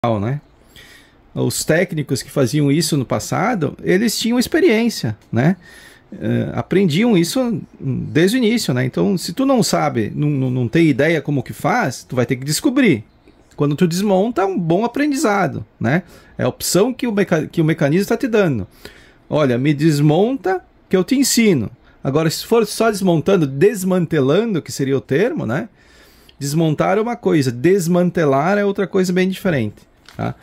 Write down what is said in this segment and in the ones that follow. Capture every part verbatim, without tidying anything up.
né? Os técnicos que faziam isso no passado, eles tinham experiência, né? Uh, aprendiam isso desde o início, né? Então, se tu não sabe, não, não, não tem ideia como que faz, tu vai ter que descobrir. Quando tu desmonta, é um bom aprendizado, né? É a opção que o, meca que o mecanismo está te dando. Olha, me desmonta que eu te ensino. Agora, se for só desmontando, desmantelando, que seria o termo, né? Desmontar é uma coisa, desmantelar é outra coisa bem diferente, tá?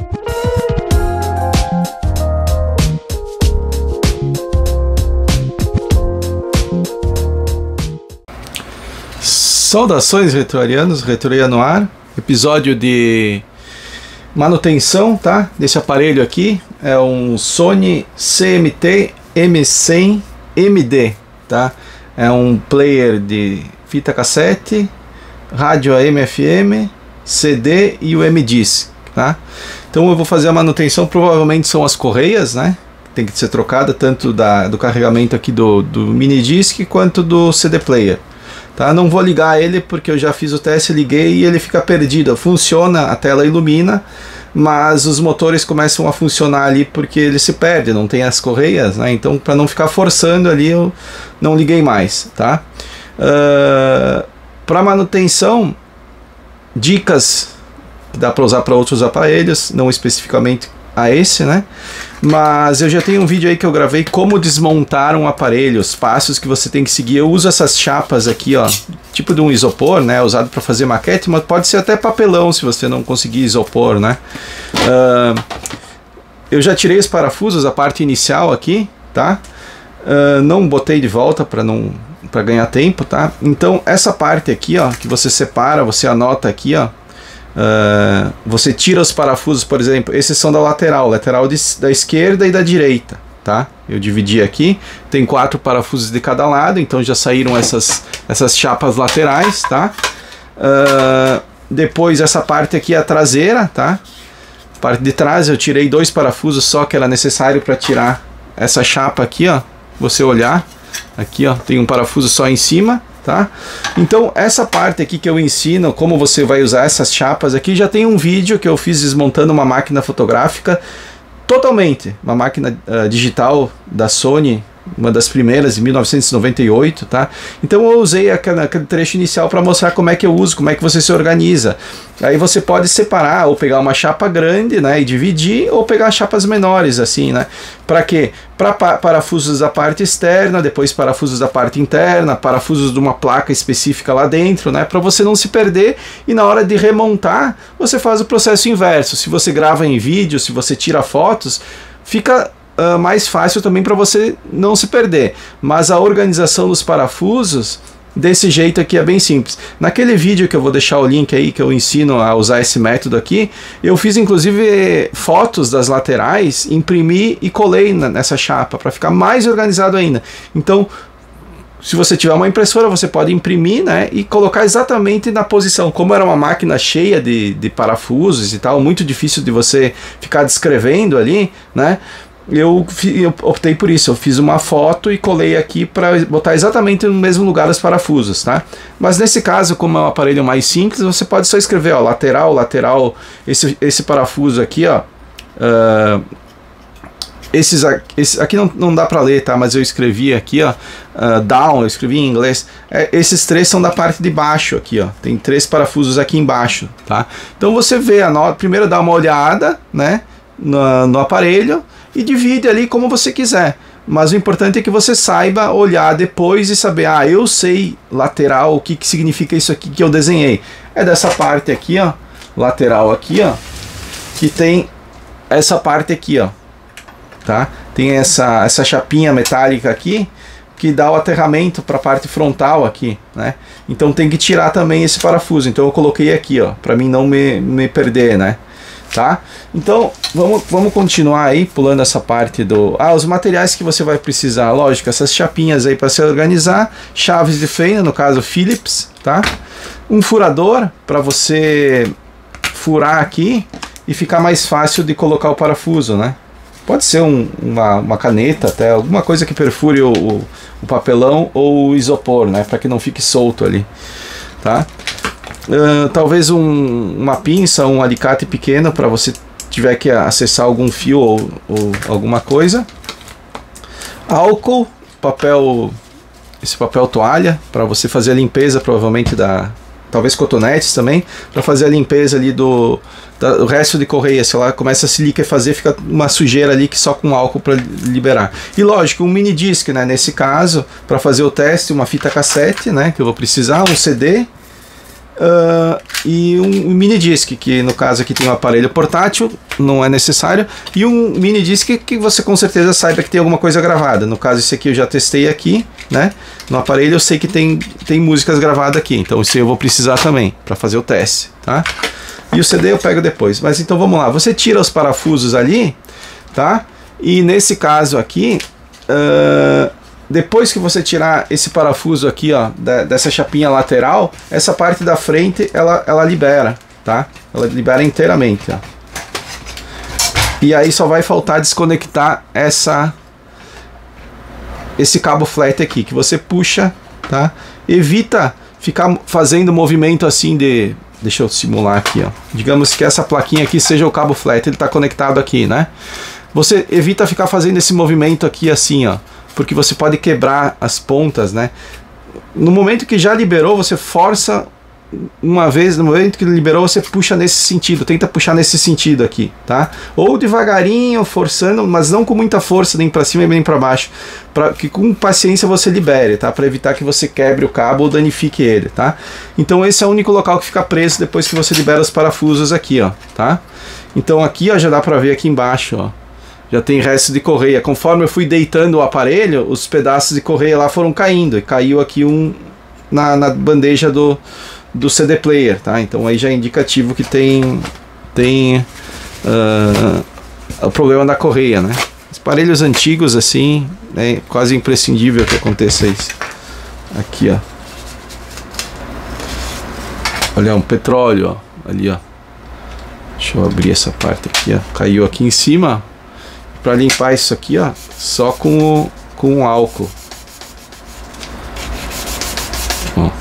Saudações retroarianos, Retroaria no ar, episódio de manutenção, tá? Desse aparelho aqui, é um Sony C M T M cem M D, tá? É um player de fita cassete, rádio A M F M, C D e o M-Disc, tá? Então eu vou fazer a manutenção, provavelmente são as correias, né? Tem que ser trocada tanto da, do carregamento aqui do, do mini disc quanto do C D player. Tá? Não vou ligar ele porque eu já fiz o teste, liguei e ele fica perdido. Funciona, a tela ilumina, mas os motores começam a funcionar ali porque ele se perde, não tem as correias, né? Então, para não ficar forçando ali, eu não liguei mais, tá? Uh, para manutenção, dicas que dá para usar para outros aparelhos, não especificamente a esse, né? Mas eu já tenho um vídeo aí que eu gravei como desmontar um aparelho, os passos que você tem que seguir. Eu uso essas chapas aqui, ó, tipo de um isopor, né? Usado para fazer maquete, mas pode ser até papelão se você não conseguir isopor, né? Uh, eu já tirei os parafusos, a parte inicial aqui, tá? Uh, não botei de volta para não para ganhar tempo, tá? Então essa parte aqui, ó, que você separa, você anota aqui, ó. Uh, você tira os parafusos, por exemplo, esses são da lateral, lateral de, da esquerda e da direita, tá? Eu dividi aqui, tem quatro parafusos de cada lado, então já saíram essas, essas chapas laterais, tá? Uh, depois essa parte aqui é a traseira, tá? Parte de trás eu tirei dois parafusos só que era necessário para tirar essa chapa aqui, ó. Você olhar, aqui ó, tem um parafuso só em cima. Tá? Então essa parte aqui que eu ensino como você vai usar essas chapas aqui, já tem um vídeo que eu fiz desmontando uma máquina fotográfica totalmente, uma máquina uh, digital da Sony, uma das primeiras em mil novecentos e noventa e oito, tá? Então eu usei aquele, aquele trecho inicial para mostrar como é que eu uso, como é que você se organiza. Aí você pode separar ou pegar uma chapa grande, né, e dividir, ou pegar chapas menores assim, né? Para quê? Para parafusos da parte externa, depois parafusos da parte interna, parafusos de uma placa específica lá dentro, né? Para você não se perder e na hora de remontar, você faz o processo inverso. Se você grava em vídeo, se você tira fotos, fica Uh, mais fácil também para você não se perder, mas a organização dos parafusos desse jeito aqui é bem simples. Naquele vídeo que eu vou deixar o link aí, que eu ensino a usar esse método aqui, eu fiz inclusive fotos das laterais, imprimi e colei nessa chapa para ficar mais organizado ainda. Então, se você tiver uma impressora, você pode imprimir, né, e colocar exatamente na posição. Como era uma máquina cheia de, de parafusos e tal, muito difícil de você ficar descrevendo ali, né, Eu, eu optei por isso, eu fiz uma foto e colei aqui para botar exatamente no mesmo lugar os parafusos, tá? Mas nesse caso, como é um aparelho mais simples, você pode só escrever, ó, lateral, lateral, esse, esse parafuso aqui, ó, uh, esses aqui, esse, aqui não, não dá para ler, tá? Mas eu escrevi aqui, ó, uh, down, eu escrevi em inglês, é, esses três são da parte de baixo aqui, ó, tem três parafusos aqui embaixo, tá? Então você vê, a nota, primeiro dá uma olhada, né, no, no aparelho, e divide ali como você quiser, mas o importante é que você saiba olhar depois e saber, ah, eu sei lateral, o que, que significa isso aqui que eu desenhei. É dessa parte aqui, ó, lateral aqui, ó, que tem essa parte aqui, ó, tá? Tem essa, essa chapinha metálica aqui que dá o aterramento para a parte frontal aqui, né? Então tem que tirar também esse parafuso, então eu coloquei aqui, ó, para mim não me, me perder, né? Tá? Então vamos, vamos continuar aí pulando essa parte do... Ah, os materiais que você vai precisar, lógico, essas chapinhas aí para se organizar, chaves de fenda, no caso Phillips, tá? Um furador para você furar aqui e ficar mais fácil de colocar o parafuso, né? Pode ser um, uma, uma caneta até, alguma coisa que perfure o, o, o papelão ou o isopor, né? Para que não fique solto ali, tá? uh, talvez um, uma pinça, um alicate pequeno para você tiver que acessar algum fio ou, ou alguma coisa. Álcool, papel, esse papel toalha para você fazer a limpeza, provavelmente da, talvez cotonetes também, para fazer a limpeza ali do, da, do resto de correia. Se ela começa a se liquefazer, fica uma sujeira ali que só com álcool para liberar. E lógico, um mini disc, né? Nesse caso, para fazer o teste, uma fita cassete, né? Que eu vou precisar, um C D. Uh, e um, um mini disc, que no caso aqui tem um aparelho portátil, não é necessário, e um mini disc que você com certeza saiba que tem alguma coisa gravada. No caso esse aqui eu já testei aqui, né? No aparelho eu sei que tem, tem músicas gravadas aqui, então isso eu vou precisar também para fazer o teste, tá? E o C D eu pego depois. Mas então vamos lá, você tira os parafusos ali, tá? E nesse caso aqui, uh, depois que você tirar esse parafuso aqui, ó, da, dessa chapinha lateral, essa parte da frente, ela, ela libera, tá? Ela libera inteiramente, ó. E aí só vai faltar desconectar essa, esse cabo flat aqui, que você puxa, tá? Evita ficar fazendo movimento assim de... Deixa eu simular aqui, ó. Digamos que essa plaquinha aqui seja o cabo flat, ele está conectado aqui, né? Você evita ficar fazendo esse movimento aqui assim, ó, porque você pode quebrar as pontas, né? No momento que já liberou, você força uma vez, no momento que liberou, você puxa nesse sentido, tenta puxar nesse sentido aqui, tá? Ou devagarinho, forçando, mas não com muita força, nem para cima nem para baixo, para que com paciência você libere, tá? Para evitar que você quebre o cabo ou danifique ele, tá? Então esse é o único local que fica preso depois que você libera os parafusos aqui, ó, tá? Então aqui, ó, já dá para ver aqui embaixo, ó. Já tem resto de correia. Conforme eu fui deitando o aparelho, os pedaços de correia lá foram caindo. E caiu aqui um na, na bandeja do, do C D player, tá? Então aí já é indicativo que tem, tem uh, o problema da correia, né? Os aparelhos antigos assim, é quase imprescindível que aconteça isso. Aqui, ó. Olha, um petróleo, ó. Ali, ó. Deixa eu abrir essa parte aqui, ó. Caiu aqui em cima. Para limpar isso aqui, ó, só com o, com o álcool. Ó.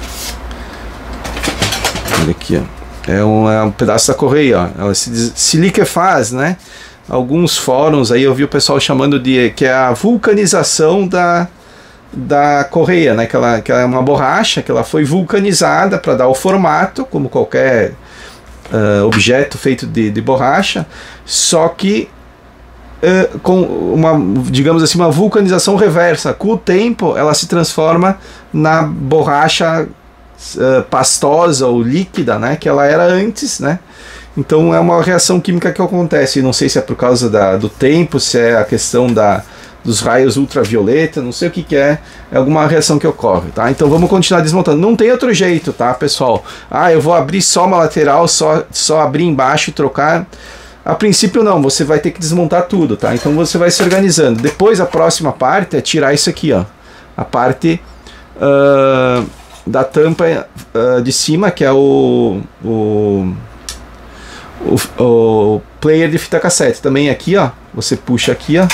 Olha aqui, ó. É um, é um pedaço da correia, ó. Ela se, se liquefaz, né? Alguns fóruns aí eu vi o pessoal chamando de que é a vulcanização da, da correia, né? Que ela, que ela é uma borracha que ela foi vulcanizada para dar o formato, como qualquer uh, objeto feito de, de borracha, só que Uh, com uma, digamos assim, uma vulcanização reversa. Com o tempo ela se transforma na borracha uh, pastosa ou líquida, né, que ela era antes, né? Então é uma reação química que acontece. Não sei se é por causa da, do tempo, se é a questão da, dos raios ultravioleta, não sei o que, que é, é alguma reação que ocorre, tá? Então vamos continuar desmontando. Não tem outro jeito, tá, pessoal? Ah, eu vou abrir só uma lateral, só, só abrir embaixo e trocar. A princípio não, você vai ter que desmontar tudo, tá? Então você vai se organizando. Depois a próxima parte é tirar isso aqui, ó. A parte uh, da tampa uh, de cima, que é o, o, o, o player de fita cassete. Também aqui, ó, você puxa aqui, ó.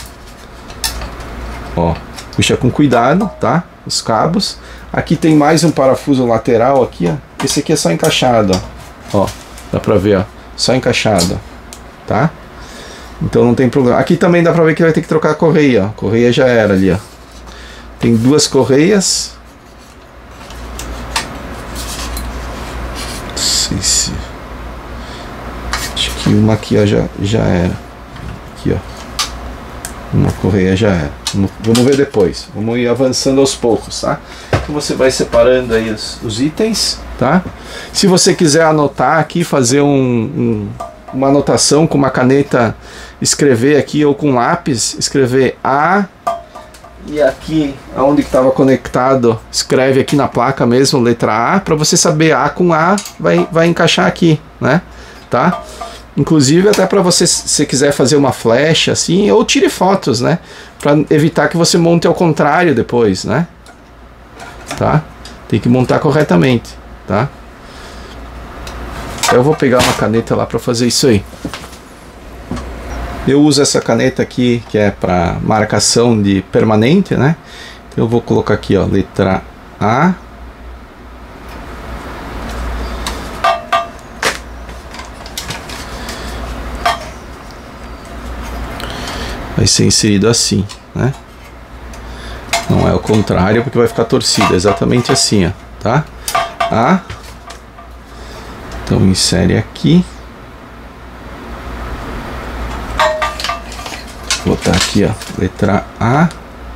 Ó, puxa com cuidado, tá? Os cabos. Aqui tem mais um parafuso lateral aqui, ó. Esse aqui é só encaixado, ó. Ó, dá pra ver, ó. Só encaixado, tá? Então não tem problema. Aqui também dá pra ver que vai ter que trocar a correia, ó. A correia já era ali, ó. Tem duas correias. Não sei se... Acho que uma aqui, ó, já, já era. Aqui, ó. Uma correia já era. Vamos ver depois. Vamos ir avançando aos poucos, tá? Então você vai separando aí os, os itens, tá? Se você quiser anotar aqui, fazer um, um, uma anotação com uma caneta, escrever aqui, ou com lápis, escrever A, e aqui onde estava conectado, escreve aqui na placa mesmo, letra A, para você saber A com A, vai, vai encaixar aqui, né? Tá? Inclusive até para você, se quiser fazer uma flecha assim, ou tire fotos, né? Para evitar que você monte ao contrário depois, né? Tá? Tem que montar corretamente, tá? Eu vou pegar uma caneta lá para fazer isso aí. Eu uso essa caneta aqui que é para marcação de permanente, né? Então eu vou colocar aqui, ó, letra A. vai ser inserido assim, né? Não é o contrário, porque vai ficar torcido, é exatamente assim, ó, tá? A. Então insere aqui. Vou botar aqui, ó, letra A.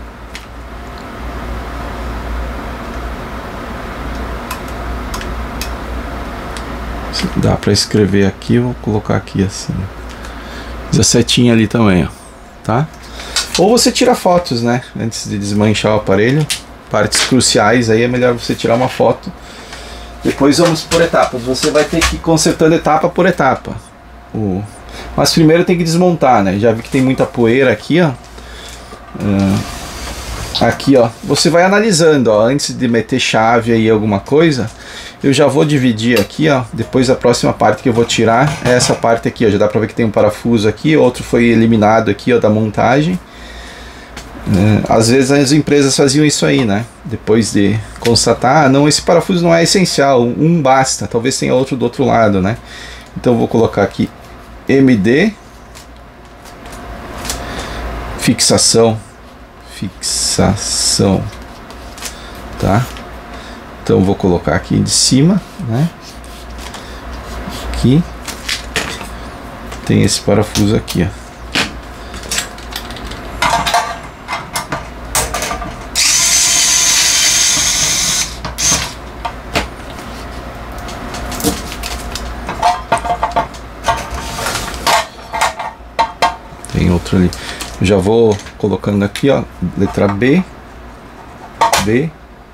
Dá para escrever aqui, vou colocar aqui assim. Fiz a setinha ali também, ó, tá? Ou você tira fotos, né? Antes de desmanchar o aparelho. Partes cruciais, aí é melhor você tirar uma foto. Depois vamos por etapas. Você vai ter que ir consertando etapa por etapa. O... Mas primeiro tem que desmontar, né? Já vi que tem muita poeira aqui, ó. Uh... Aqui, ó. Você vai analisando, ó. Antes de meter chave aí alguma coisa, eu já vou dividir aqui, ó. Depois a próxima parte que eu vou tirar é essa parte aqui, ó. Já dá pra ver que tem um parafuso aqui, outro foi eliminado aqui, ó, da montagem. É, às vezes as empresas faziam isso aí, né? Depois de constatar, ah, não, esse parafuso não é essencial, um basta, talvez tenha outro do outro lado, né? Então eu vou colocar aqui M D, fixação, fixação, tá? Então eu vou colocar aqui de cima, né? Aqui tem esse parafuso aqui, ó. Outro ali. Eu já vou colocando aqui, ó, letra B, B.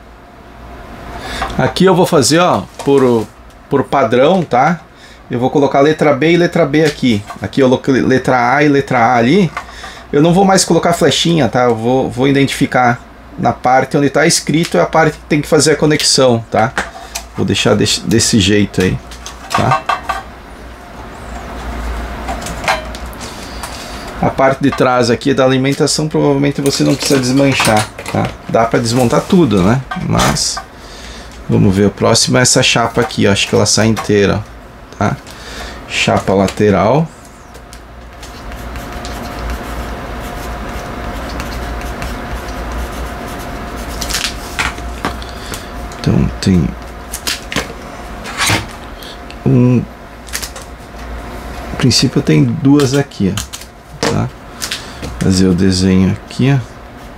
Aqui eu vou fazer, ó, por, por padrão, tá? Eu vou colocar letra B e letra B aqui. Aqui eu coloquei letra A e letra A ali. Eu não vou mais colocar flechinha, tá? Eu vou, vou identificar na parte onde está escrito, é a parte que tem que fazer a conexão, tá? Vou deixar desse, desse jeito aí, tá? A parte de trás aqui da alimentação provavelmente você não precisa desmanchar, tá? Dá para desmontar tudo, né? Mas vamos ver, o próximo é essa chapa aqui, ó. Acho que ela sai inteira, tá? Chapa lateral. Então tem um, a princípio tem duas aqui, ó. Tá? Fazer o desenho aqui, ó.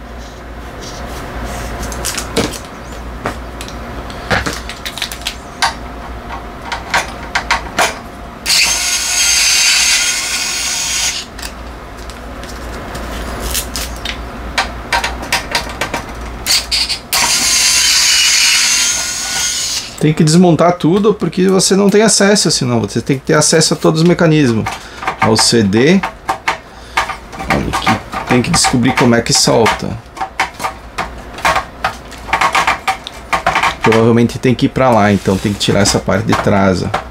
Tem que desmontar tudo porque você não tem acesso, senão você tem que ter acesso a todos os mecanismos. Ao C D. Tem que descobrir como é que solta. Provavelmente tem que ir pra lá, então tem que tirar essa parte de trás, ó.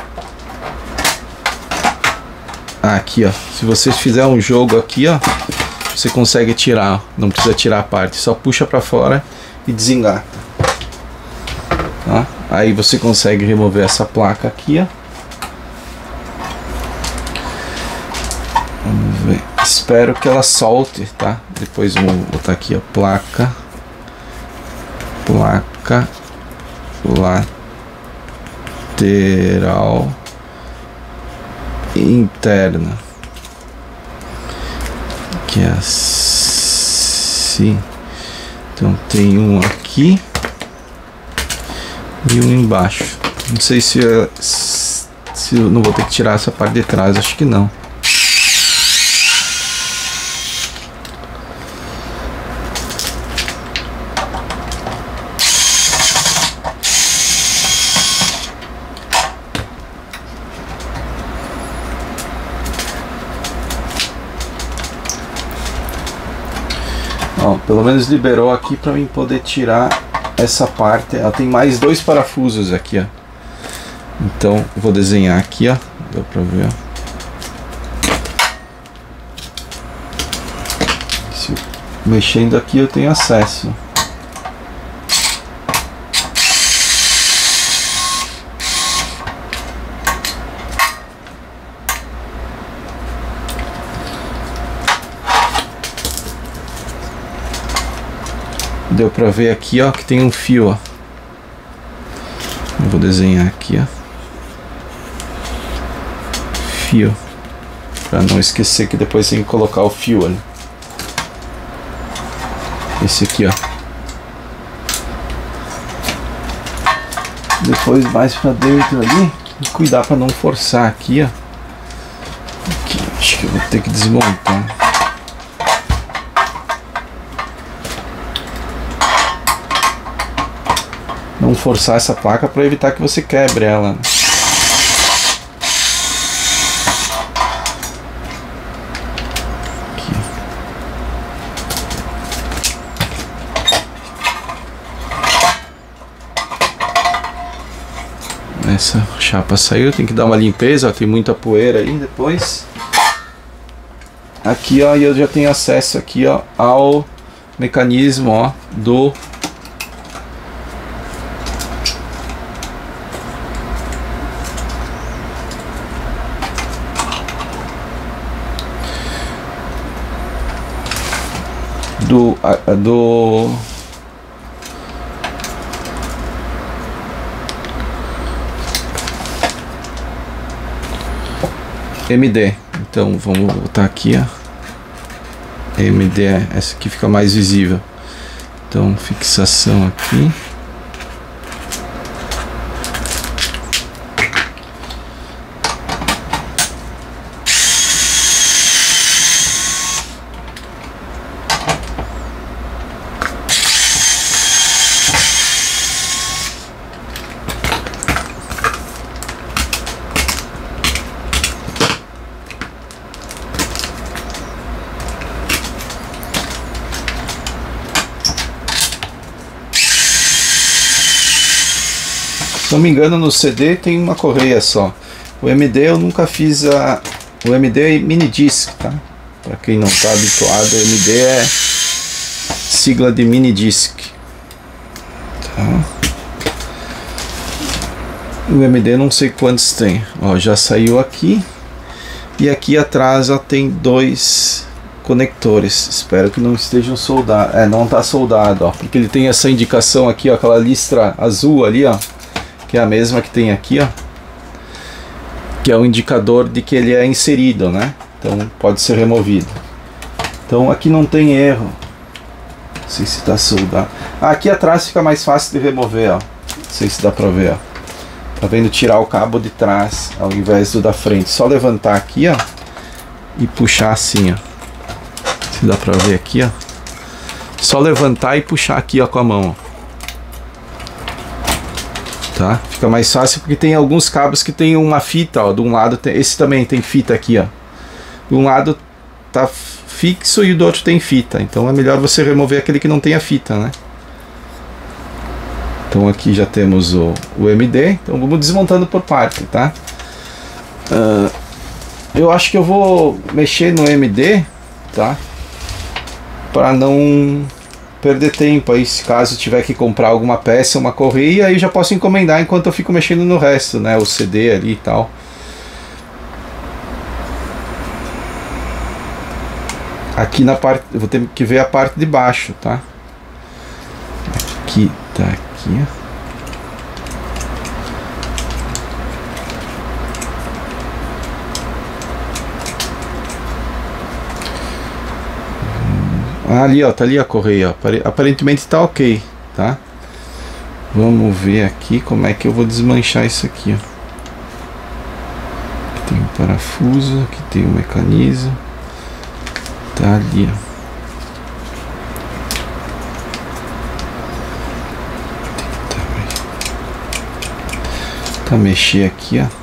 Ah, aqui, ó. Se você fizer um jogo aqui, ó, você consegue tirar, ó. Não precisa tirar a parte, só puxa pra fora e desengata. Tá? Aí você consegue remover essa placa aqui, ó. Vamos ver. Espero que ela solte, tá? Depois vou botar aqui, ó, placa, placa lateral interna, que é assim. Então tem um aqui e um embaixo. Não sei se se eu não vou ter que tirar essa parte de trás, acho que não. Ó, pelo menos liberou aqui para mim poder tirar essa parte. Ela tem mais dois parafusos aqui, ó. Então vou desenhar aqui, ó. Deu para ver, ó. Se eu mexendo aqui eu tenho acesso. Deu pra ver aqui, ó, que tem um fio, ó. Eu vou desenhar aqui, ó. Fio. Pra não esquecer que depois tem que colocar o fio ali. Esse aqui, ó. Depois mais pra dentro ali. E cuidar pra não forçar aqui, ó. Aqui, acho que eu vou ter que desmontar. Não forçar essa placa para evitar que você quebre ela. Aqui. Essa chapa saiu, tem que dar uma limpeza, ó, tem muita poeira aí depois. Aqui, ó, eu já tenho acesso aqui, ó, ao mecanismo, ó, do do a, do M D. Então vamos botar aqui, ó. M D, essa aqui fica mais visível. Então fixação aqui. Se não me engano, no C D tem uma correia só. O M D eu nunca fiz a... O M D é mini disc, tá? Para quem não está habituado, o M D é sigla de mini disc. Tá? O M D não sei quantos tem. Ó, já saiu aqui. E aqui atrás ó, tem dois conectores. Espero que não estejam soldados. É, não está soldado, ó, porque ele tem essa indicação aqui, ó, aquela listra azul ali, ó, que é a mesma que tem aqui, ó, que é o indicador de que ele é inserido, né? Então pode ser removido. Então aqui não tem erro. Não sei se está soldado. Ah, aqui atrás fica mais fácil de remover, ó. Não sei se dá para ver, ó. Tá vendo? Tirar o cabo de trás ao invés do da frente. Só levantar aqui, ó, e puxar assim, ó. Se dá para ver aqui, ó. Só levantar e puxar aqui, ó, com a mão, ó. Tá? Fica mais fácil porque tem alguns cabos que tem uma fita, ó, de um lado tem, esse também tem fita aqui, ó. De um lado tá fixo e do outro tem fita, então é melhor você remover aquele que não tem a fita, né? Então aqui já temos o, o M D, então vamos desmontando por parte, tá? Uh, eu acho que eu vou mexer no M D, tá? Para não perder tempo aí, se caso tiver que comprar alguma peça, uma correia, aí já posso encomendar enquanto eu fico mexendo no resto, né, o C D ali e tal. Aqui na parte, eu vou ter que ver a parte de baixo, tá? Aqui, tá aqui. Ah, ali, ó, tá ali a correia, ó. Aparentemente tá ok, tá? Vamos ver aqui como é que eu vou desmanchar isso aqui, ó. Aqui tem um parafuso, aqui tem um mecanismo. Tá ali, ó. Tá mexer aqui, ó.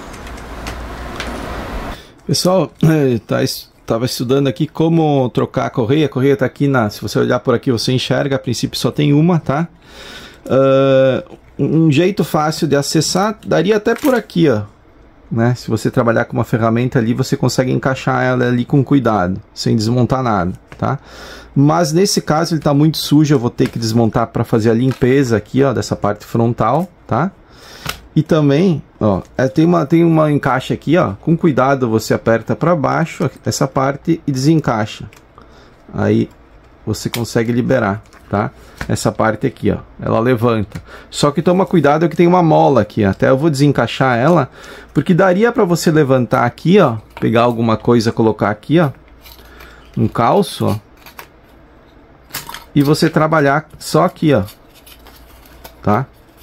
Pessoal, tá estava estudando aqui como trocar a correia. A correia tá aqui na, se você olhar por aqui você enxerga, a princípio só tem uma, tá? Uh, um jeito fácil de acessar daria até por aqui, ó, né? Se você trabalhar com uma ferramenta ali, você consegue encaixar ela ali com cuidado, sem desmontar nada, tá? Mas nesse caso ele tá muito sujo, eu vou ter que desmontar para fazer a limpeza aqui, ó, dessa parte frontal, tá? E também, ó, é, tem uma tem uma encaixe aqui, ó, com cuidado você aperta para baixo essa parte e desencaixa. Aí você consegue liberar, tá? essa parte aqui, ó, ela levanta. Só que toma cuidado que tem uma mola aqui, até eu vou desencaixar ela, porque daria para você levantar aqui, ó, pegar alguma coisa, colocar aqui, ó, um calço, ó, e você trabalhar só aqui, ó, tá?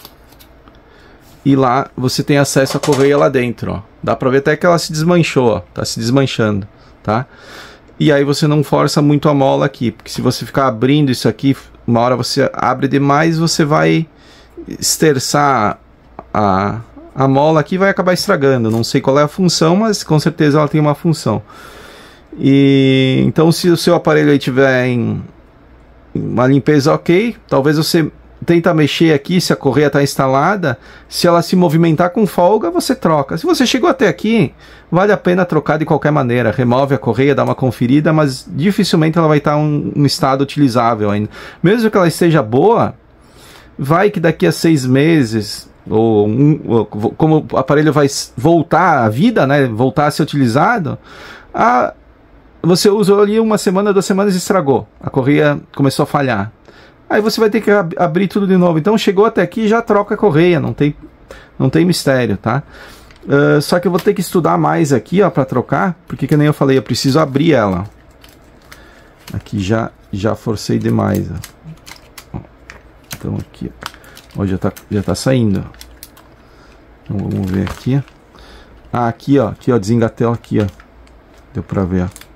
E lá você tem acesso à correia lá dentro, ó. Dá pra ver até que ela se desmanchou, ó, tá se desmanchando, tá? E aí você não força muito a mola aqui, porque se você ficar abrindo isso aqui, uma hora você abre demais, você vai esterçar a, a mola aqui e vai acabar estragando. Não sei qual é a função, mas com certeza ela tem uma função. E então se o seu aparelho aí tiver em uma limpeza ok, talvez você tenta mexer aqui, se a correia está instalada, se ela se movimentar com folga, você troca. Se você chegou até aqui, vale a pena trocar de qualquer maneira. Remove a correia, dá uma conferida, mas dificilmente ela vai estar em um, um estado utilizável ainda. Mesmo que ela esteja boa, vai que daqui a seis meses, ou, um, ou como o aparelho vai voltar à vida, né, voltar a ser utilizado, a, você usou ali uma semana, duas semanas e estragou. A correia começou a falhar. Aí você vai ter que ab abrir tudo de novo. Então chegou até aqui, já troca a correia, não tem, não tem mistério, tá? Uh, só que eu vou ter que estudar mais aqui, ó, para trocar, porque que nem eu falei, eu preciso abrir ela. Aqui já já forcei demais, ó. Então aqui, ó, já tá já tá saindo. Então vamos ver aqui. Ah, aqui, ó, aqui, ó, desengatei aqui, ó. Deu para ver, ó.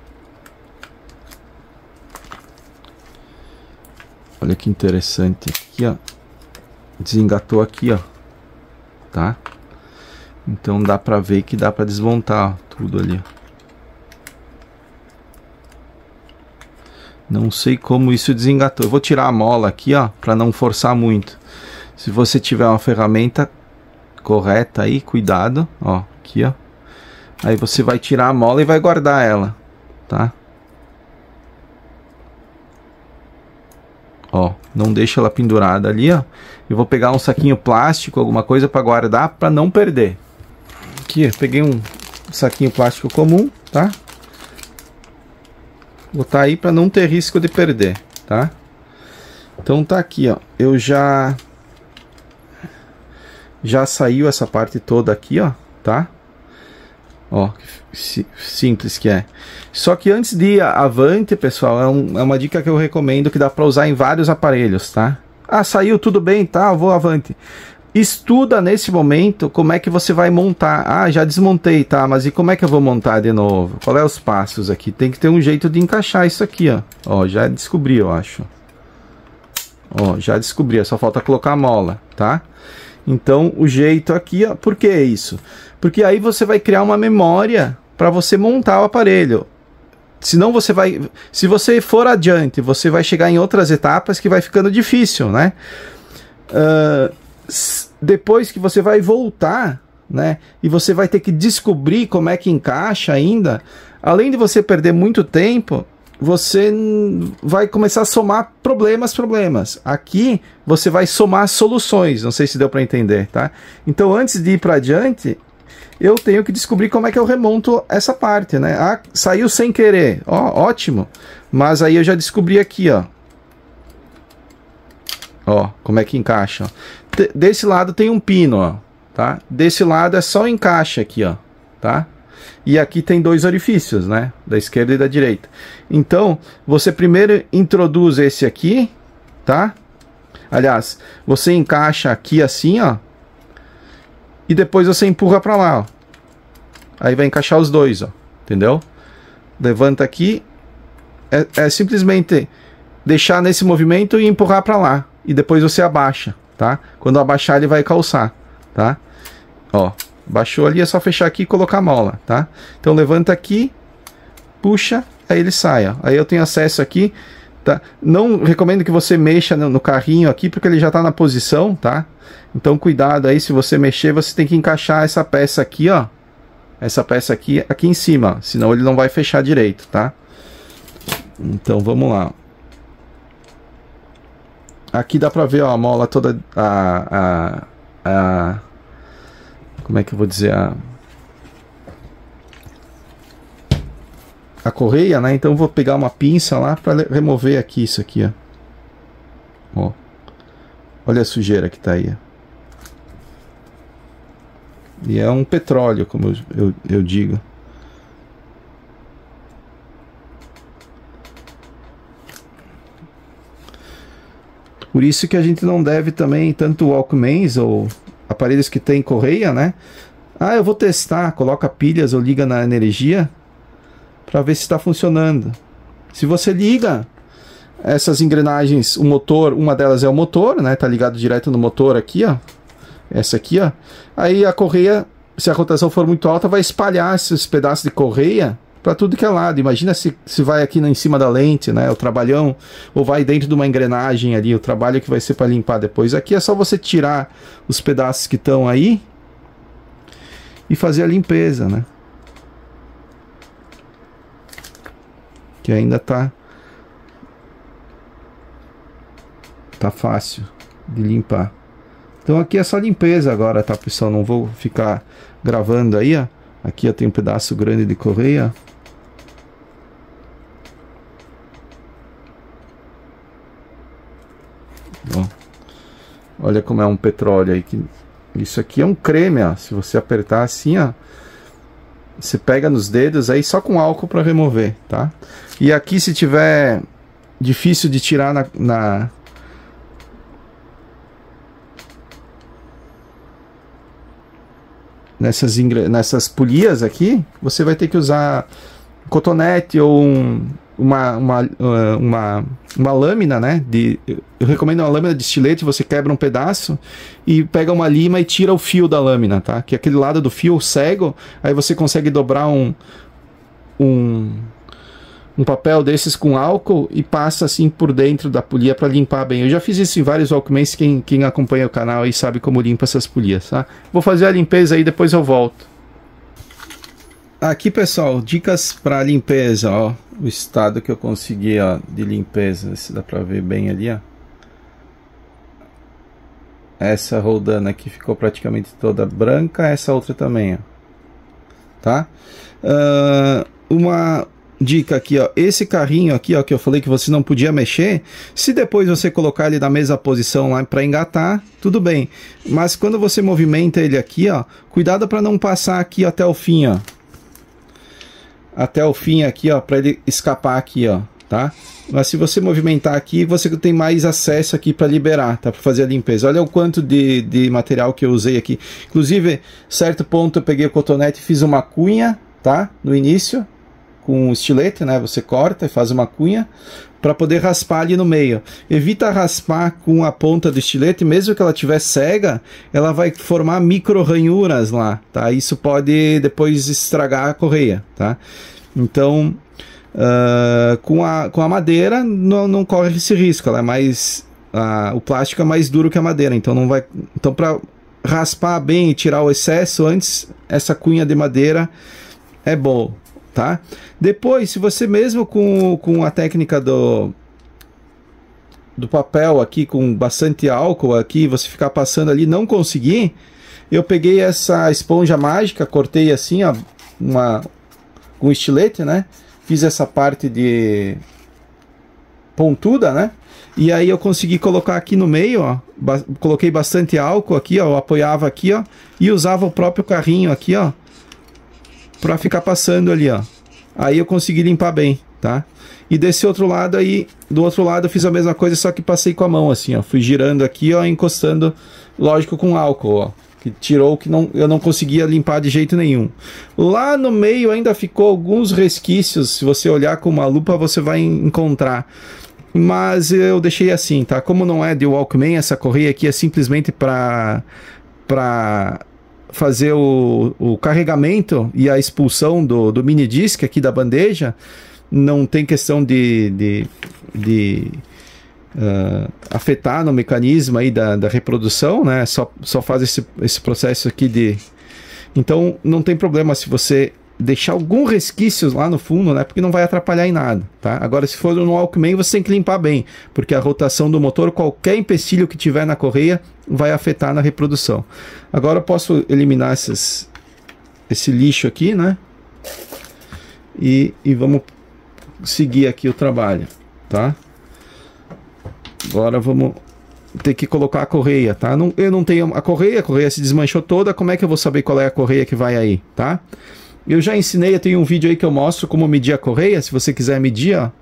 Olha que interessante aqui, ó. Desengatou aqui, ó. Tá? Então dá pra ver que dá pra desmontar, ó, tudo ali. Não sei como isso desengatou. Eu vou tirar a mola aqui, ó, pra não forçar muito. Se você tiver uma ferramenta correta aí, cuidado, ó, aqui, ó. Aí você vai tirar a mola e vai guardar ela, tá? Ó, não deixa ela pendurada ali, ó. Eu vou pegar um saquinho plástico, alguma coisa para guardar, para não perder. Aqui, eu peguei um saquinho plástico comum, tá? Vou botar aí para não ter risco de perder, tá? Então tá aqui, ó. Eu já já saiu essa parte toda aqui, ó, tá? Ó, que simples que é. Só que antes de ir avante, pessoal, é, um, é uma dica que eu recomendo, que dá para usar em vários aparelhos, tá? Ah, saiu tudo bem, tá? Vou avante. Estuda nesse momento como é que você vai montar. Ah, já desmontei, tá? Mas e como é que eu vou montar de novo? Qual é os passos aqui? Tem que ter um jeito de encaixar isso aqui, ó. Ó, já descobri, eu acho. Ó, já descobri, só falta colocar a mola, tá? Então, o jeito aqui, ó, por que isso? Porque aí você vai criar uma memória para você montar o aparelho. Senão você vai, se você for adiante, você vai chegar em outras etapas que vai ficando difícil, né? Uh, depois que você vai voltar, né? E você vai ter que descobrir como é que encaixa ainda. Além de você perder muito tempo, você vai começar a somar problemas, problemas. Aqui você vai somar soluções. Não sei se deu para entender, tá? Então, antes de ir para adiante, eu tenho que descobrir como é que eu remonto essa parte, né? Ah, saiu sem querer. Ó, ótimo. Mas aí eu já descobri aqui, ó. Ó, como é que encaixa. Desse lado tem um pino, ó, tá? Desse lado é só encaixe aqui, ó, tá? E aqui tem dois orifícios, né? Da esquerda e da direita. Então, você primeiro introduz esse aqui, tá? Aliás, você encaixa aqui assim, ó. E depois você empurra pra lá, ó. Aí vai encaixar os dois, ó. Entendeu? Levanta aqui. É, é simplesmente deixar nesse movimento e empurrar pra lá. E depois você abaixa, tá? Quando abaixar, ele vai calçar, tá? Ó. Baixou ali, é só fechar aqui e colocar a mola, tá? Então levanta aqui, puxa, aí ele sai, ó. Aí eu tenho acesso aqui, tá? Não recomendo que você mexa no, no carrinho aqui, porque ele já tá na posição, tá? Então cuidado aí, se você mexer, você tem que encaixar essa peça aqui, ó. Essa peça aqui, aqui em cima, ó, senão ele não vai fechar direito, tá? Então vamos lá. Aqui dá pra ver, ó, a mola toda, a... a, a como é que eu vou dizer, a, a correia, né? Então eu vou pegar uma pinça lá para remover aqui isso aqui, ó. Ó. Olha a sujeira que tá aí. E é um petróleo, como eu, eu, eu digo. Por isso que a gente não deve também, tanto Walkmans ou aparelhos que tem correia, né? Ah, eu vou testar, coloca pilhas ou liga na energia para ver se está funcionando. Se você liga essas engrenagens, o motor, uma delas é o motor, né? Tá ligado direto no motor aqui, ó. Essa aqui, ó. Aí a correia, se a rotação for muito alta, vai espalhar esses pedaços de correia para tudo que é lado. Imagina se, se vai aqui em cima da lente, né, o trabalhão, ou vai dentro de uma engrenagem ali, o trabalho que vai ser para limpar depois. Aqui é só você tirar os pedaços que estão aí e fazer a limpeza, né? Que ainda tá tá fácil de limpar. Então aqui é só limpeza agora, tá, pessoal? Não vou ficar gravando aí, ó. Aqui eu tenho um pedaço grande de correia. Ó. Olha como é um petróleo aí. Que... Isso aqui é um creme, ó. Se você apertar assim, ó, você pega nos dedos aí só com álcool para remover, tá? E aqui, se tiver difícil de tirar na... na... Nessas, ingre... nessas polias aqui, você vai ter que usar cotonete ou um, uma, uma, uma, uma lâmina, né? De, eu recomendo uma lâmina de estilete, você quebra um pedaço e pega uma lima e tira o fio da lâmina, tá? Que é aquele lado do fio cego, aí você consegue dobrar um, um, um papel desses com álcool e passa assim por dentro da polia para limpar bem. Eu já fiz isso em vários Walkmans, quem, quem acompanha o canal aí sabe como limpa essas polias, tá? Vou fazer a limpeza aí, depois eu volto. Aqui, pessoal, dicas para limpeza, ó, o estado que eu consegui, ó, de limpeza, se dá para ver bem ali, ó. Essa roldana aqui ficou praticamente toda branca, essa outra também, ó, tá? Uh, uma dica aqui, ó, esse carrinho aqui, ó, que eu falei que você não podia mexer, se depois você colocar ele na mesma posição lá para engatar, tudo bem. Mas quando você movimenta ele aqui, ó, cuidado para não passar aqui até o fim, ó. Até o fim aqui, ó, para ele escapar aqui, ó, tá? Mas se você movimentar aqui, você tem mais acesso aqui para liberar, tá? Para fazer a limpeza. Olha o quanto de, de material que eu usei aqui. Inclusive, certo ponto eu peguei o cotonete e fiz uma cunha, tá? No início, com um estilete, né? Você corta e faz uma cunha para poder raspar ali no meio. Evita raspar com a ponta do estilete, mesmo que ela estiver cega, ela vai formar micro ranhuras lá, tá? Isso pode depois estragar a correia, tá? Então, uh, com, a, com a madeira não, não corre esse risco, ela é mais, uh, o plástico é mais duro que a madeira, então não vai, então para raspar bem e tirar o excesso antes, essa cunha de madeira é bom, tá? Depois, se você mesmo com, com a técnica do do papel aqui, com bastante álcool aqui, você ficar passando ali, não conseguir, eu peguei essa esponja mágica, cortei assim, ó, uma, com estilete, né? Fiz essa parte de pontuda, né? E aí eu consegui colocar aqui no meio, ó, ba coloquei bastante álcool aqui, ó, eu apoiava aqui, ó, e usava o próprio carrinho aqui, ó, para ficar passando ali, ó. Aí eu consegui limpar bem, tá? E desse outro lado aí, do outro lado eu fiz a mesma coisa, só que passei com a mão assim, ó. Fui girando aqui, ó, encostando, lógico, com álcool, ó. Que tirou que não, eu não conseguia limpar de jeito nenhum. Lá no meio ainda ficou alguns resquícios, se você olhar com uma lupa você vai encontrar. Mas eu deixei assim, tá? Como não é de Walkman, essa correia aqui é simplesmente para para fazer o, o carregamento e a expulsão do, do mini disc aqui da bandeja. Não tem questão de, de, de uh, afetar no mecanismo aí da, da reprodução, né? Só, só faz esse, esse processo aqui de... Então não tem problema se você deixar algum resquício lá no fundo, né? Porque não vai atrapalhar em nada, tá? Agora, se for no Walkman, você tem que limpar bem, porque a rotação do motor, qualquer empecilho que tiver na correia, vai afetar na reprodução. Agora eu posso eliminar esses, esse lixo aqui, né? E, e vamos seguir aqui o trabalho, tá? Agora vamos ter que colocar a correia, tá? Não, eu não tenho a correia, a correia se desmanchou toda, como é que eu vou saber qual é a correia que vai aí, tá? Eu já ensinei, eu tenho um vídeo aí que eu mostro como medir a correia, se você quiser medir, ó.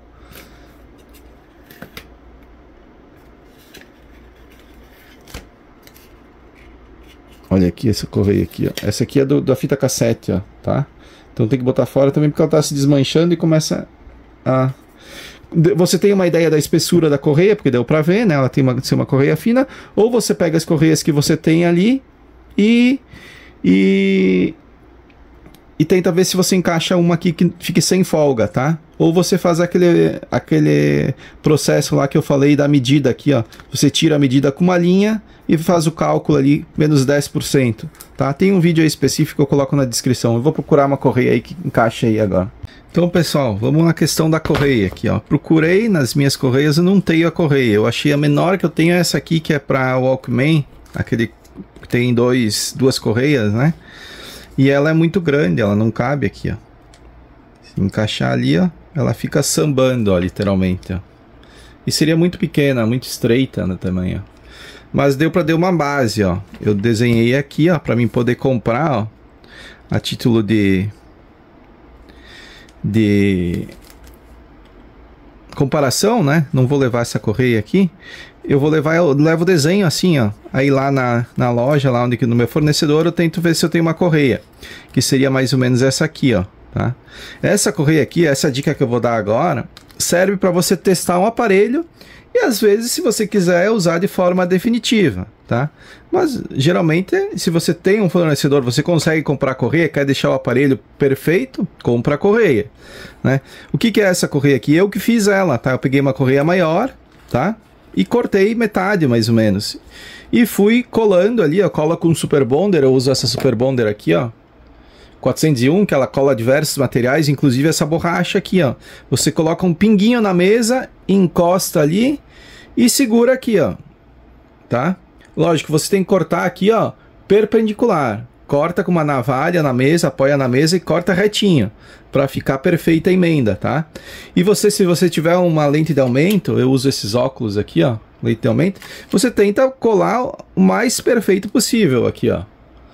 Olha aqui essa correia aqui, ó. Essa aqui é do, da fita cassete, ó, tá? Então tem que botar fora também porque ela tá se desmanchando e começa a... Você tem uma ideia da espessura da correia, porque deu pra ver, né? Ela tem uma, ser uma correia fina. Ou você pega as correias que você tem ali e... E... E tenta ver se você encaixa uma aqui que fique sem folga, tá? Ou você faz aquele, aquele processo lá que eu falei da medida aqui, ó. Você tira a medida com uma linha e faz o cálculo ali, menos dez por cento, tá? Tem um vídeo aí específico que eu coloco na descrição. Eu vou procurar uma correia aí que encaixe aí agora. Então, pessoal, vamos na questão da correia aqui, ó. Procurei nas minhas correias, eu não tenho a correia. Eu achei a menor que eu tenho é essa aqui, que é para Walkman, aquele que tem dois, duas correias, né? E ela é muito grande, ela não cabe aqui, ó. Se encaixar ali, ó, ela fica sambando, ó, literalmente, ó. E seria muito pequena, muito estreita, né, também, ó. Mas deu para dar uma base, ó. Eu desenhei aqui, ó, para mim poder comprar, ó, a título de de comparação, né? Não vou levar essa correia aqui. Eu vou levar, eu levo o desenho assim, ó. Aí lá na, na loja, lá onde no meu fornecedor, eu tento ver se eu tenho uma correia, que seria mais ou menos essa aqui, ó, tá? Essa correia aqui, essa dica que eu vou dar agora, serve para você testar um aparelho e às vezes, se você quiser, usar de forma definitiva, tá? Mas geralmente, se você tem um fornecedor, você consegue comprar a correia, quer deixar o aparelho perfeito, compra a correia, né? O que que é essa correia aqui? Eu que fiz ela, tá? Eu peguei uma correia maior, tá? E cortei metade, mais ou menos. E fui colando ali, ó, cola com Super Bonder, eu uso essa Super Bonder aqui, ó. quatrocentos e um, que ela cola diversos materiais, inclusive essa borracha aqui, ó. Você coloca um pinguinho na mesa, encosta ali e segura aqui, ó. Tá? Lógico, você tem que cortar aqui, ó, perpendicular. Corta com uma navalha na mesa, apoia na mesa e corta retinho, para ficar perfeita a emenda, tá? E você, se você tiver uma lente de aumento, eu uso esses óculos aqui, ó, lente de aumento, você tenta colar o mais perfeito possível aqui, ó.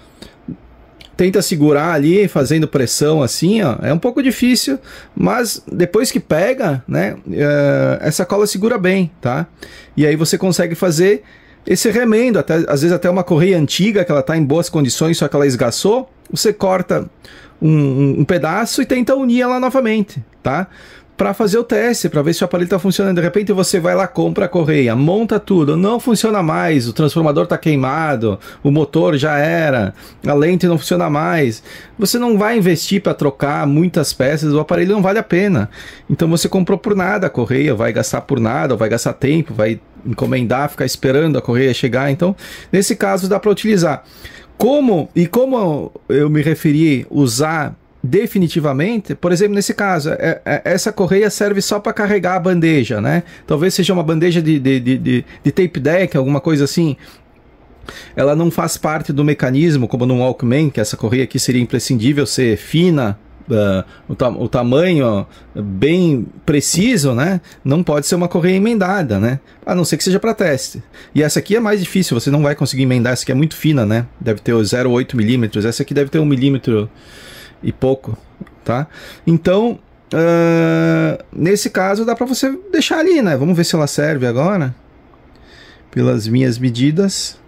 Tenta segurar ali, fazendo pressão assim, ó. É um pouco difícil, mas depois que pega, né, é, essa cola segura bem, tá? E aí você consegue fazer esse remendo, até, às vezes até uma correia antiga, que ela tá em boas condições, só que ela esgaçou, você corta um, um, um pedaço e tenta unir ela novamente, tá? Para fazer o teste, para ver se o aparelho está funcionando. De repente você vai lá, compra a correia, monta tudo, não funciona mais, o transformador está queimado, o motor já era, a lente não funciona mais. Você não vai investir para trocar muitas peças, o aparelho não vale a pena. Então você comprou por nada a correia, vai gastar por nada, vai gastar tempo, vai encomendar, ficar esperando a correia chegar. Então, nesse caso dá para utilizar. Como e como eu me referi usar definitivamente, por exemplo, nesse caso, é, é, essa correia serve só para carregar a bandeja, né? Talvez seja uma bandeja de, de, de, de, de tape deck, alguma coisa assim. Ela não faz parte do mecanismo, como no Walkman, que essa correia aqui seria imprescindível ser fina, uh, o, ta o tamanho bem preciso, né? Não pode ser uma correia emendada, né? A não ser que seja para teste. E essa aqui é mais difícil, você não vai conseguir emendar, essa aqui é muito fina, né? Deve ter zero vírgula oito milímetros, essa aqui deve ter um milímetro e pouco, tá? Então, uh, nesse caso dá para você deixar ali, né? Vamos ver se ela serve agora. Pelas minhas medidas.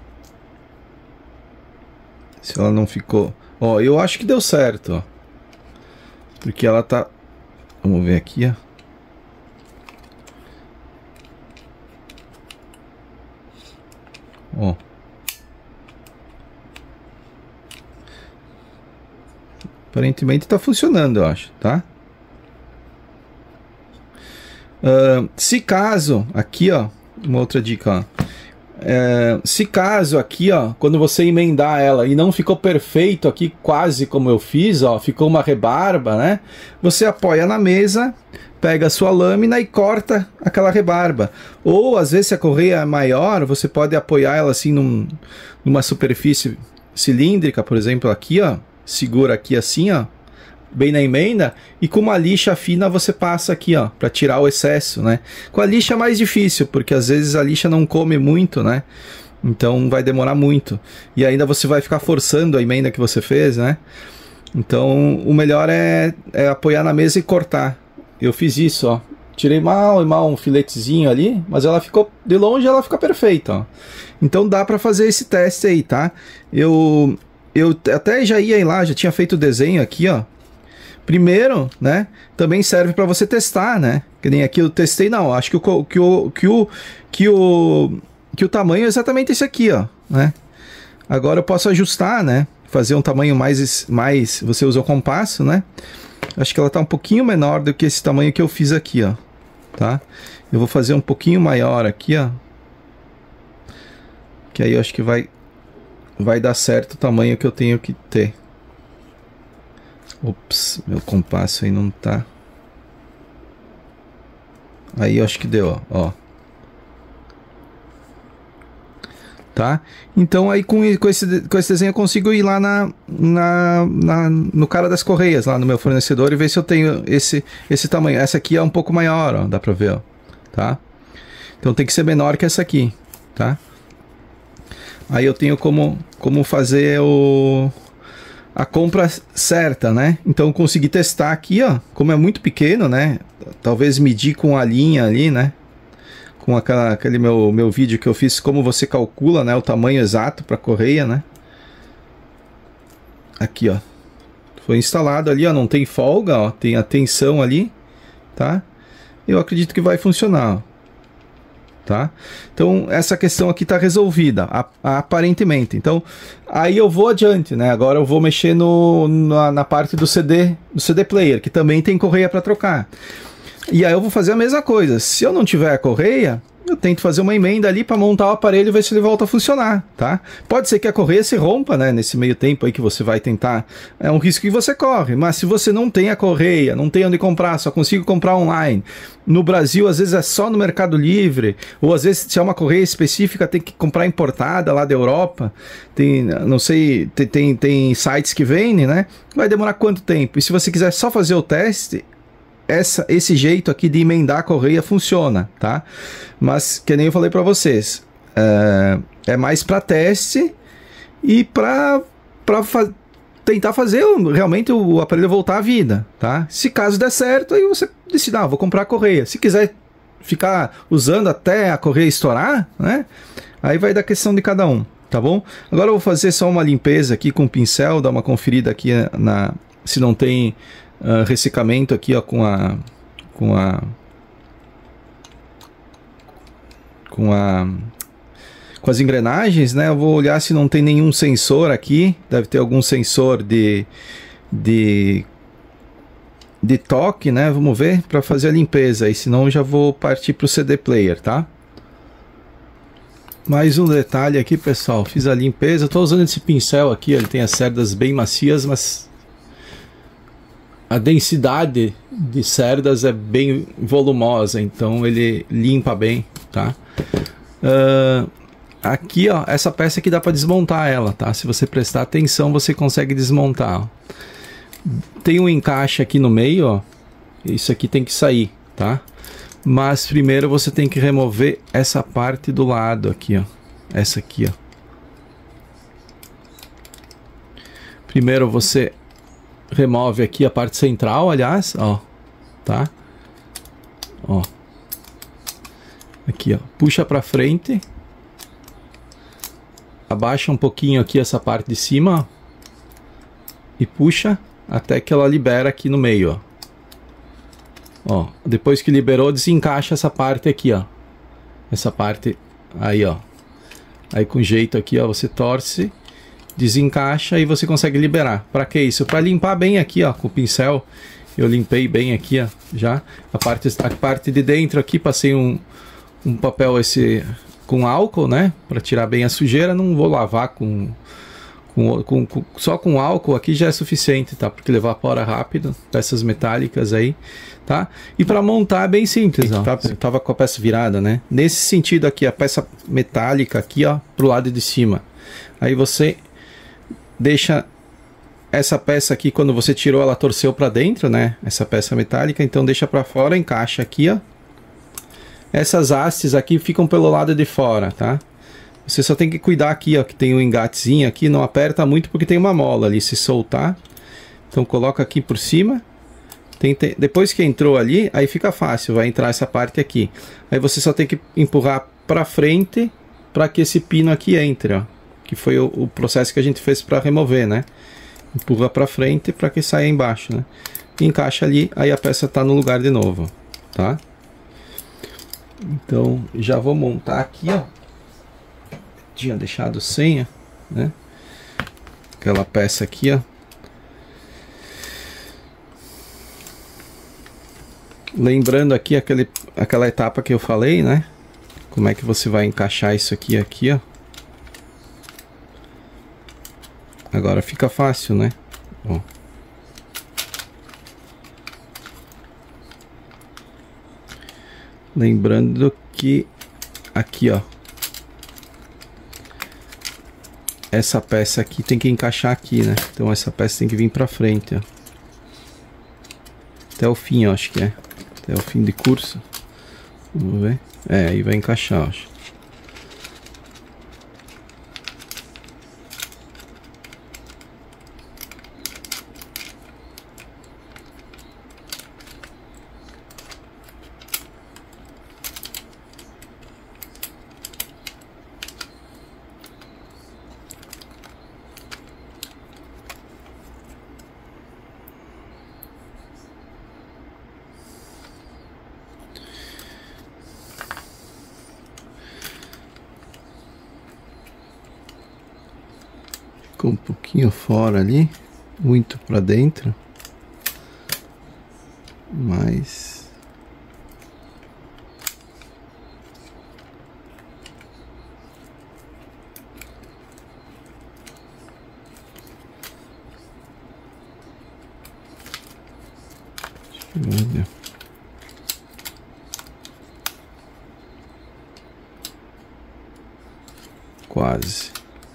Se ela não ficou... Ó, eu acho que deu certo, ó. Porque ela tá... Vamos ver aqui, ó. Ó. Aparentemente está funcionando, eu acho, tá? Uh, se caso, aqui, ó, uma outra dica, ó. Uh, se caso aqui, ó, quando você emendar ela e não ficou perfeito aqui, quase como eu fiz, ó, ficou uma rebarba, né? Você apoia na mesa, pega a sua lâmina e corta aquela rebarba. Ou, às vezes, se a correia é maior, você pode apoiar ela assim num, numa superfície cilíndrica, por exemplo, aqui, ó. Segura aqui assim, ó, bem na emenda, e com uma lixa fina você passa aqui, ó, para tirar o excesso, né? Com a lixa é mais difícil, porque às vezes a lixa não come muito, né? Então vai demorar muito. E ainda você vai ficar forçando a emenda que você fez, né? Então o melhor é, é apoiar na mesa e cortar. Eu fiz isso, ó. Tirei mal e mal um filetezinho ali, mas ela ficou, de longe ela fica perfeita, ó. Então dá para fazer esse teste aí, tá? Eu, eu até já ia lá, já tinha feito o desenho aqui, ó. Primeiro, né, também serve para você testar, né? Que nem aqui eu testei, não, acho que o, que o, que o, que o que o tamanho é exatamente esse aqui, ó, né? Agora eu posso ajustar, né? Fazer um tamanho mais, mais... Você usa o compasso, né? Acho que ela tá um pouquinho menor do que esse tamanho que eu fiz aqui, ó. Tá? Eu vou fazer um pouquinho maior aqui, ó. Que aí eu acho que vai... Vai dar certo o tamanho que eu tenho que ter. Ops, meu compasso aí não tá... Aí eu acho que deu, ó. ó. Tá? Então aí com, com, esse, com esse desenho eu consigo ir lá na, na, na, no cara das correias, lá no meu fornecedor, e ver se eu tenho esse, esse tamanho. Essa aqui é um pouco maior, ó, dá pra ver, ó, tá? Então tem que ser menor que essa aqui, tá? Aí eu tenho como, como fazer o, a compra certa, né? Então eu consegui testar aqui, ó, como é muito pequeno, né? Talvez medir com a linha ali, né? Com aquela, aquele meu, meu vídeo que eu fiz, como você calcula, né, o tamanho exato para correia, né? Aqui, ó. Foi instalado ali, ó, não tem folga, ó, tem a tensão ali, tá? Eu acredito que vai funcionar, ó, tá? Então, essa questão aqui tá resolvida, a, a, aparentemente. Então, aí eu vou adiante, né? Agora eu vou mexer no, na, na parte do C D, do C D player, que também tem correia para trocar. E aí eu vou fazer a mesma coisa. Se eu não tiver a correia, eu tento fazer uma emenda ali para montar o aparelho e ver se ele volta a funcionar, tá? Pode ser que a correia se rompa, né? Nesse meio tempo aí que você vai tentar. É um risco que você corre. Mas se você não tem a correia, não tem onde comprar, só consigo comprar online. No Brasil, às vezes é só no Mercado Livre. Ou às vezes, se é uma correia específica, tem que comprar importada lá da Europa. Tem, não sei, tem, tem, tem sites que vendem, né? Vai demorar quanto tempo? E se você quiser só fazer o teste... Essa, esse jeito aqui de emendar a correia funciona, tá? Mas, que nem eu falei para vocês, é, é mais para teste e para fa tentar fazer realmente o aparelho voltar à vida, tá? Se caso der certo, aí você decide, ah, vou comprar a correia. Se quiser ficar usando até a correia estourar, né? Aí vai da questão de cada um, tá bom? Agora eu vou fazer só uma limpeza aqui com o pincel, dar uma conferida aqui na, se não tem... Uh, ressecamento aqui, ó, com a com a com a com as engrenagens, né? Eu vou olhar se não tem nenhum sensor aqui. Deve ter algum sensor de de de toque, né? Vamos ver para fazer a limpeza. E senão eu já vou partir para o C D player, tá? Mais um detalhe aqui, pessoal. Fiz a limpeza. Estou usando esse pincel aqui. Ele tem as cerdas bem macias, mas a densidade de cerdas é bem volumosa, então ele limpa bem, tá? Uh, aqui, ó, essa peça aqui dá para desmontar ela, tá? Se você prestar atenção, você consegue desmontar, ó. Tem um encaixe aqui no meio, ó. Isso aqui tem que sair, tá? Mas primeiro você tem que remover essa parte do lado aqui, ó. Essa aqui, ó. Primeiro você remove aqui a parte central, aliás, ó, tá? Ó. Aqui, ó. Puxa para frente. Abaixa um pouquinho aqui essa parte de cima, ó, e puxa até que ela libera aqui no meio, ó. Ó, depois que liberou, desencaixa essa parte aqui, ó. Essa parte aí, ó. Aí com jeito aqui, ó, você torce, desencaixa e você consegue liberar. Para que isso? Para limpar bem aqui, ó, com o pincel. Eu limpei bem aqui, ó, já a parte a parte de dentro aqui, passei um, um papel esse com álcool, né, para tirar bem a sujeira. Não vou lavar com, com, com, com só com álcool aqui já é suficiente, tá? Porque ele evapora rápido, peças metálicas aí, tá? E para montar é bem simples, ó. Tá, tava com a peça virada, né? Nesse sentido aqui, a peça metálica aqui, ó, pro lado de cima. Aí você deixa essa peça aqui, quando você tirou, ela torceu para dentro, né? Essa peça metálica, então deixa para fora, encaixa aqui, ó. Essas hastes aqui ficam pelo lado de fora, tá? Você só tem que cuidar aqui, ó, que tem um engatezinho aqui, não aperta muito porque tem uma mola ali, se soltar. Então coloca aqui por cima. Tem, tem, depois que entrou ali, aí fica fácil, vai entrar essa parte aqui. Aí você só tem que empurrar para frente para que esse pino aqui entre, ó. Que foi o, o processo que a gente fez para remover, né? Empurra para frente para que saia embaixo, né? E encaixa ali, aí a peça tá no lugar de novo, tá? Então já vou montar aqui, ó. Tinha deixado sem, né? Aquela peça aqui, ó. Lembrando aqui aquele, aquela etapa que eu falei, né? Como é que você vai encaixar isso aqui aqui, ó. Agora fica fácil, né? Ó. Lembrando que aqui, ó, essa peça aqui tem que encaixar aqui, né? Então essa peça tem que vir pra frente, ó. Até o fim, ó, acho que é. Até o fim de curso. Vamos ver. É, aí vai encaixar, acho. Ficou um pouquinho fora ali, muito para dentro, mas olha. Quase.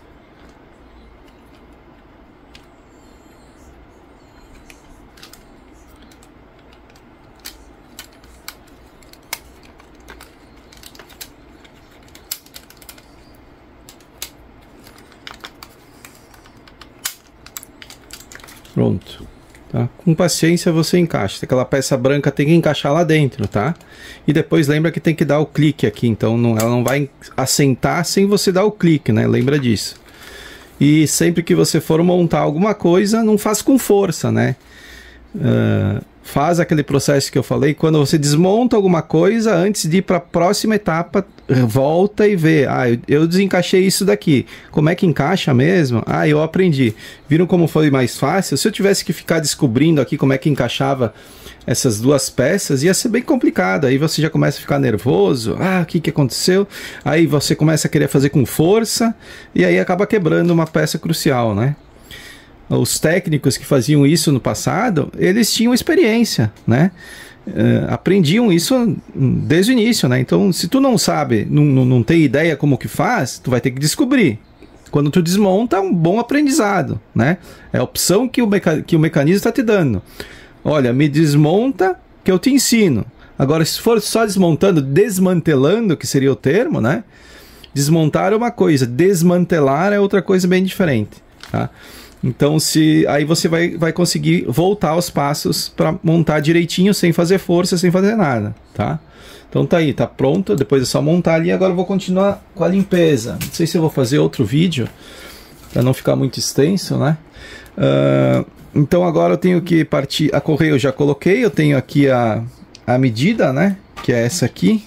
Pronto, tá? Com paciência você encaixa. Aquela peça branca tem que encaixar lá dentro, tá? E depois lembra que tem que dar o clique aqui, então não, ela não vai assentar sem você dar o clique, né? Lembra disso. E sempre que você for montar alguma coisa, não faz com força, né? Uh, faz aquele processo que eu falei, quando você desmonta alguma coisa, antes de ir para a próxima etapa, volta e vê, ah, eu, eu desencaixei isso daqui, como é que encaixa mesmo? Ah, eu aprendi. Viram como foi mais fácil? Se eu tivesse que ficar descobrindo aqui como é que encaixava essas duas peças, ia ser bem complicado. Aí você já começa a ficar nervoso, ah, o que que aconteceu? Aí você começa a querer fazer com força, e aí acaba quebrando uma peça crucial, né? Os técnicos que faziam isso no passado, eles tinham experiência, né? Uh, aprendiam isso desde o início, né? Então, se tu não sabe, não, não, não tem ideia como que faz, tu vai ter que descobrir. Quando tu desmonta, é um bom aprendizado, né? É a opção que o, meca que o mecanismo está te dando. Olha, me desmonta que eu te ensino. Agora, se for só desmontando, desmantelando, que seria o termo, né? Desmontar é uma coisa, desmantelar é outra coisa bem diferente, tá? Então, se aí você vai, vai conseguir voltar aos passos para montar direitinho, sem fazer força, sem fazer nada, tá? Então tá aí, tá pronto. Depois é só montar ali. Agora eu vou continuar com a limpeza. Não sei se eu vou fazer outro vídeo para não ficar muito extenso, né? Uh, então agora eu tenho que partir. A correia eu já coloquei. Eu tenho aqui a, a medida, né? Que é essa aqui,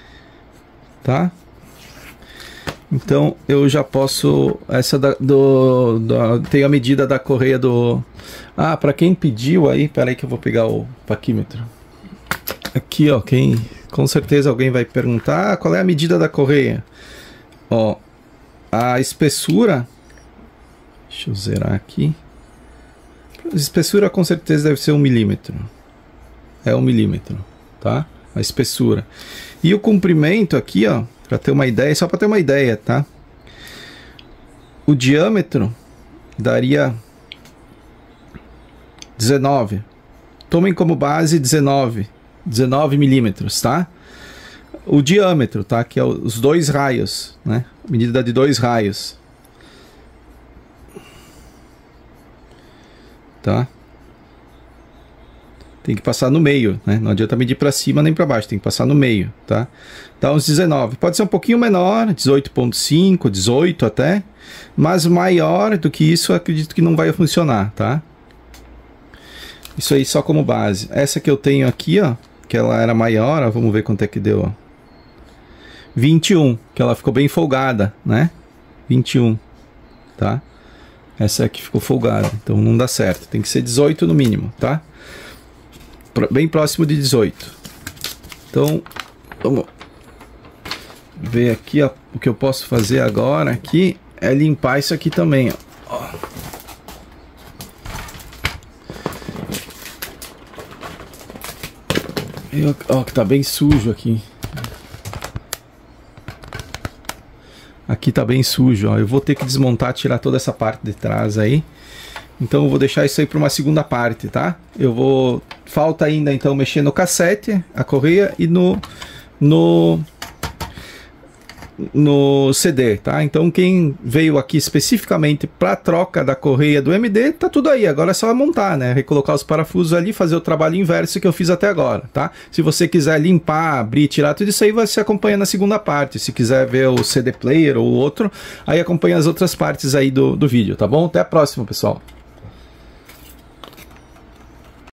tá? Então eu já posso, essa da, do, do tem a medida da correia do, ah, para quem pediu aí, peraí que eu vou pegar o paquímetro. Aqui, ó, quem, com certeza alguém vai perguntar, ah, qual é a medida da correia? Ó, a espessura, deixa eu zerar aqui, a espessura com certeza deve ser um milímetro, é um milímetro, tá? A espessura. E o comprimento aqui, ó, para ter uma ideia, só para ter uma ideia, tá? O diâmetro daria dezenove. Tomem como base dezenove. dezenove milímetros, tá? O diâmetro, tá? Que é os dois raios, né? Medida de dois raios. Tá? Tem que passar no meio, né? Não adianta medir para cima nem para baixo, tem que passar no meio, tá? Dá uns dezenove. Pode ser um pouquinho menor, dezoito ponto cinco, dezoito até, mas maior do que isso eu acredito que não vai funcionar, tá? Isso aí só como base. Essa que eu tenho aqui, ó, que ela era maior, ó, vamos ver quanto é que deu, ó. vinte e um, que ela ficou bem folgada, né? vinte e um, tá? Essa aqui ficou folgada, então não dá certo. Tem que ser dezoito no mínimo, tá? Bem próximo de dezoito. Então, vamos ver aqui, ó. O que eu posso fazer agora aqui é limpar isso aqui também, ó. Ó, que tá bem sujo aqui. Aqui tá bem sujo, ó. Eu vou ter que desmontar, tirar toda essa parte de trás aí. Então eu vou deixar isso aí para uma segunda parte, tá? Eu vou... Falta ainda então mexer no cassete, a correia e no... No... No C D, tá? Então quem veio aqui especificamente para troca da correia do M D, tá tudo aí. Agora é só montar, né? Recolocar os parafusos ali, fazer o trabalho inverso que eu fiz até agora, tá? Se você quiser limpar, abrir, tirar tudo isso aí, você acompanha na segunda parte. Se quiser ver o C D player ou outro, aí acompanha as outras partes aí do, do vídeo, tá bom? Até a próxima, pessoal.